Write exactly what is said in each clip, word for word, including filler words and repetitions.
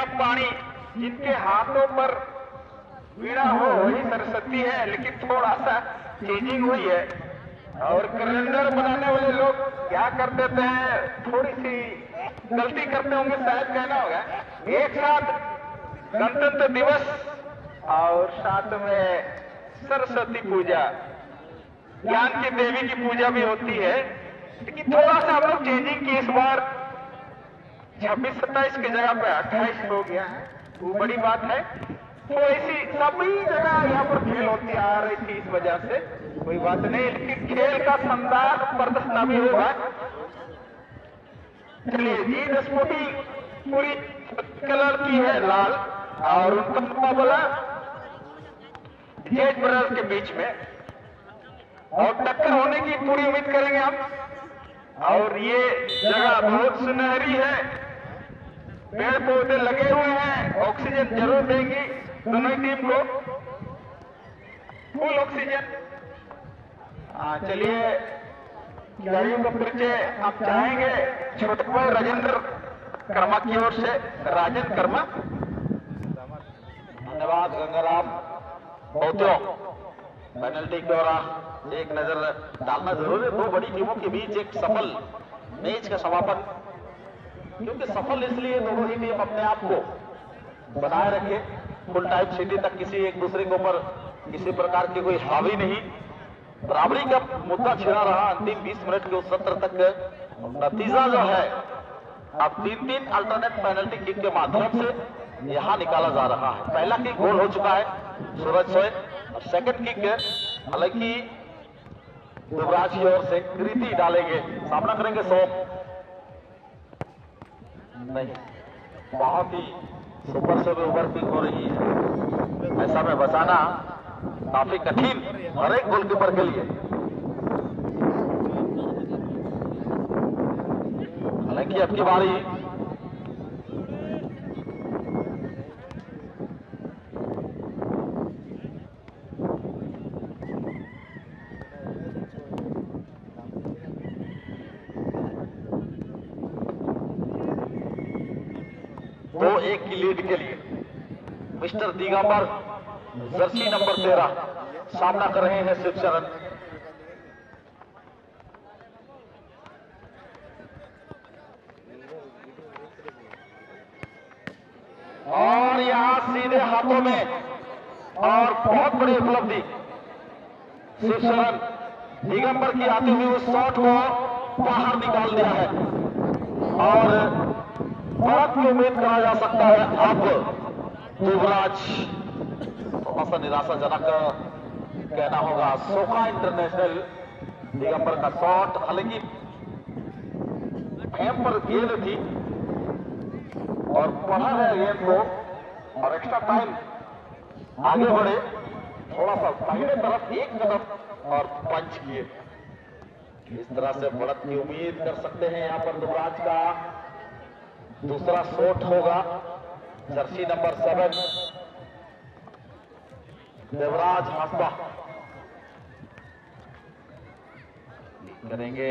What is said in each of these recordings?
पानी, जिनके हाथों पर वीणा हो वही सरस्वती है, लेकिन थोड़ा सा चेंजिंग हुई है। और कैलेंडर बनाने वाले लोग क्या कर देते हैं, थोड़ी सी गलती करते होंगे, शायद कहना होगा। एक साथ गणतंत्र दिवस और साथ में सरस्वती पूजा, ज्ञान की देवी की पूजा भी होती है, लेकिन थोड़ा सा हम लोग चेंजिंग की इस बार छब्बीस सत्ताईस की जगह पे अट्ठाईस हो गया है, वो बड़ी बात है। तो ऐसी सभी जगह यहाँ पर खेल होती आ रही थी, इस वजह से कोई बात नहीं, लेकिन खेल का शानदार प्रदर्शन अभी होगा। चलिए जी, दसपोटी पूरी कलर की है लाल, और उनका मुकाबला जेट ब्रदर्स के बीच में, और टक्कर होने की पूरी उम्मीद करेंगे हम। और ये जगह बहुत सुनहरी है, पेड़ पौधे लगे हुए हैं, ऑक्सीजन जरूर देंगी दोनों ही टीम को, फुल ऑक्सीजन। हाँ चलिए, खिलाड़ियों का परिचय आप चाहेंगे, छोटे राजेंद्र कर्मा की ओर से, राजन कर्मा। धन्यवाद गंगाराम। बहुतों पेनल्टी के दौरान एक नजर डालना जरूरी है। दो बड़ी टीमों के बीच एक सफल मैच का समापन, क्योंकि सफल इसलिए दोनों ही टीम अपने आप को बनाए रखे, फुल टाइम सिटी तक किसी एक दूसरे के ऊपर किसी प्रकार की कोई हावी नहीं, बराबरी का मुद्दा छिड़ा रहा अंतिम बीस मिनट के उस सत्र तक। नतीजा जो है अब तीन तीन अल्टरनेट पेनल्टी किक के माध्यम से यहां निकाला जा रहा है। पहला किक गोल हो चुका है सूरज सोय, और सेकंड किक हालांकि युवराज की ओर से कृति डालेंगे, सामना करेंगे सोम। नहीं, बहुत ही सुपर से भी ओवर किक हो रही है, ऐसा में बचाना काफी कठिन हर एक गोलकीपर के लिए। हालांकि अब की बारी दो एक की लीड के लिए मिस्टर दिगंबर जर्सी नंबर तेरह सामना कर रहे हैं शिवचरण। और यहां सीधे हाथों में, और बहुत बड़ी उपलब्धि शिवचरण दिगंबर की आती हुई उस शॉट को बाहर निकाल दिया है, और बहुत की उम्मीद करा जा सकता है अब युवराज। थोड़ा सा निराशाजनक कहना होगा, सोका इंटरनेशनल दिगंबर का शॉट, हालांकि फेम पर गेंद थी और पढ़ा है गेंद को, और एक्स्ट्रा टाइम आगे बढ़े, थोड़ा सा दाहिने तरफ एक कदम और पंच किए। इस तरह से बढ़त की उम्मीद कर सकते हैं यहां पर युवराज का। दूसरा शॉट होगा jersey number seven Devraj Hansda करेंगे।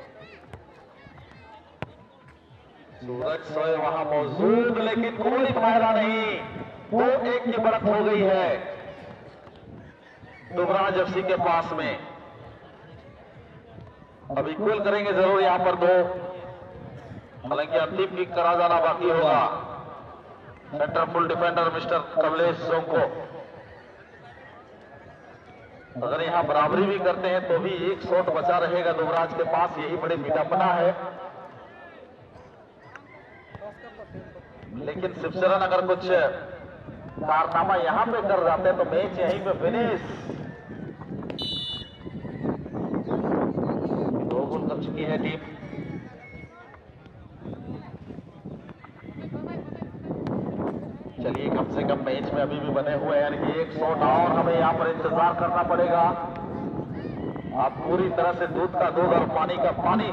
सूरज सोय वहां मौजूद, लेकिन कोई फायदा नहीं, दो एक की बढ़त हो गई है युवराज एफसी के पास में। अब इक्वल करेंगे जरूर यहां पर दो, हालांकि अंतिम किक करा जाना बाकी होगा centre full defender mister Kamlesh सोंको। अगर यहां बराबरी भी करते हैं तो भी एक शॉट बचा रहेगा युवराज के पास, यही बड़ी विडंबना है। लेकिन शिवचरण अगर कुछ कारनामा यहां पे कर जाते हैं तो मैच यहीं पे फिनिश। दो गोल कर चुकी है टीम। चलिए, कम से कम मैच में अभी भी बने हुए हैं, यानी एक शॉट और हमें यहाँ पर इंतजार करना पड़ेगा। आप पूरी तरह से दूध का दूध और पानी का पानी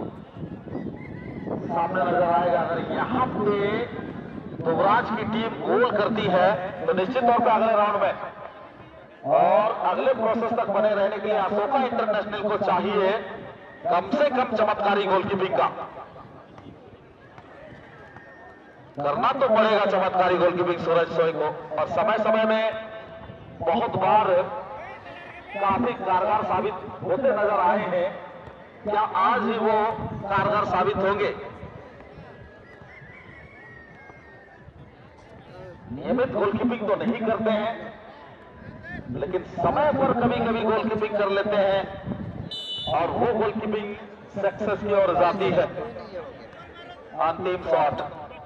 सामने नजर आएगा। अगर यहाँ पे युवराज की टीम गोल करती है तो निश्चित तौर पर अगले राउंड में और अगले प्रोसेस तक बने रहने के लिए अशोका इंटरनेशनल को चाहिए कम से कम चमत्कारी गोलकीपिंग का। करना तो पड़ेगा चमत्कारी गोलकीपिंग सूरज सोई को, और समय समय में बहुत बार काफी कारगर साबित होते नजर आए हैं। क्या आज ही वो कारगर साबित होंगे? नियमित गोलकीपिंग तो नहीं करते हैं, लेकिन समय पर कभी कभी गोलकीपिंग कर लेते हैं और वो गोलकीपिंग सक्सेस की ओर जाती है। अंतिम शॉट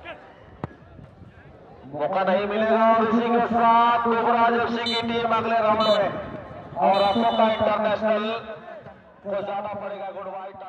मौका नहीं मिलेगा, और इसी के साथ युवराज एफसी की टीम अगले राउंड में और अशोका इंटरनेशनल को जाना पड़ेगा गुड बाय।